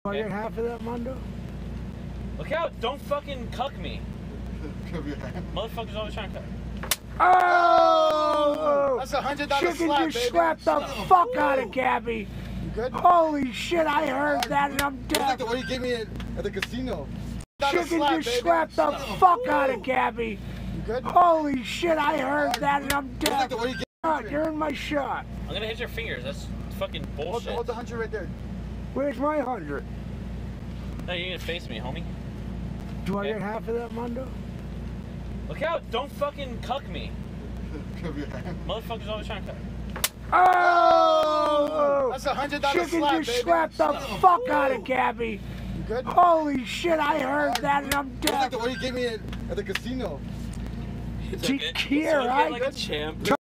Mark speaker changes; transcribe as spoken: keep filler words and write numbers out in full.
Speaker 1: I get half of that, Mondo?
Speaker 2: Look out! Don't fucking cuck me. Motherfuckers always trying to cuck.
Speaker 1: Oh!
Speaker 3: That's a hundred dollar
Speaker 1: Chicken
Speaker 3: slap,
Speaker 1: just
Speaker 3: baby.
Speaker 1: slapped the fuck out of Gabby.
Speaker 3: You good?
Speaker 1: Holy shit, I heard that and I'm
Speaker 3: That's like
Speaker 1: dead.
Speaker 3: the way you gave me at, at the casino.
Speaker 1: Chicken
Speaker 3: slap,
Speaker 1: just
Speaker 3: baby.
Speaker 1: slapped the fuck out of Gabby.
Speaker 3: You good?
Speaker 1: Holy shit, I heard that and I'm
Speaker 3: That's like
Speaker 1: dead.
Speaker 3: the way you gave
Speaker 1: God, you're in my shot.
Speaker 2: I'm gonna hit your fingers. That's fucking
Speaker 3: Hold,
Speaker 2: bullshit.
Speaker 3: hold the hundred right there.
Speaker 1: Where's my hundred?
Speaker 2: No, you're gonna face me, homie.
Speaker 1: Do I
Speaker 2: Okay.
Speaker 1: get half of that, Mondo?
Speaker 2: Look out! Don't fucking cuck me. Motherfuckers always trying to cuck.
Speaker 1: Oh!
Speaker 3: That's a hundred dollar
Speaker 1: Chicken
Speaker 3: slap,
Speaker 1: just
Speaker 3: baby.
Speaker 1: slapped the fuck out of Gabby.
Speaker 3: You good?
Speaker 1: Holy shit, I heard that and I'm
Speaker 3: That's like
Speaker 1: dead.
Speaker 3: the way you gave me at, at the casino.
Speaker 2: It's
Speaker 1: T-
Speaker 2: okay.
Speaker 1: here,
Speaker 2: It's okay,
Speaker 1: right?
Speaker 2: like a champ.